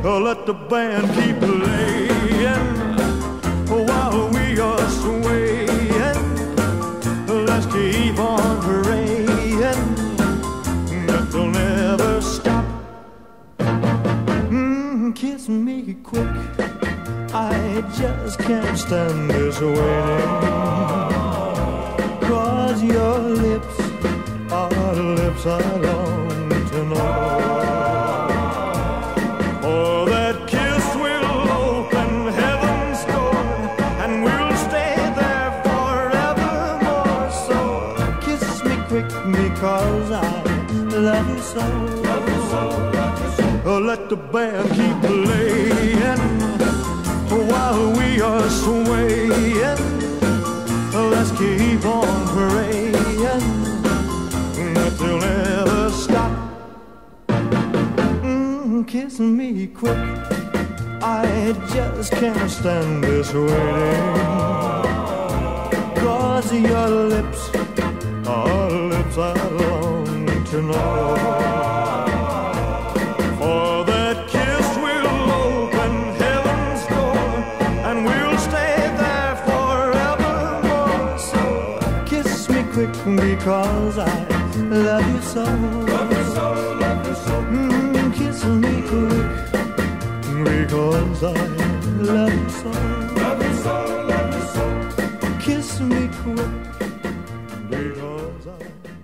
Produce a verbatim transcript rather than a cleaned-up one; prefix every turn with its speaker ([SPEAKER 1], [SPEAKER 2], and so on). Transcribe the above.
[SPEAKER 1] Oh, let the band keep playing while we are swaying. Let's keep on praying that they'll never stop. Mm, kiss me quick, I just can't stand this waiting. 'Cause your lips are the lips I long to know. Oh, that kiss will open heaven's door, and we'll stay there forevermore. So kiss me quick, because I love you so.
[SPEAKER 2] Love you so, love you so.
[SPEAKER 1] Oh, let the band keep playing while we are swaying. Let's keep on praying that they'll never stop. Mm, kiss me quick, I just can't stand this waiting. 'Cause your lips are lips I long to know. For that kiss will open heaven's door, and we'll stay there forevermore. So kiss me quick, because I love you so.
[SPEAKER 2] Love you so, love you so.
[SPEAKER 1] Mm, kiss me quick, because I love you so.
[SPEAKER 2] Love you so, love you so.
[SPEAKER 1] Kiss me quick, because I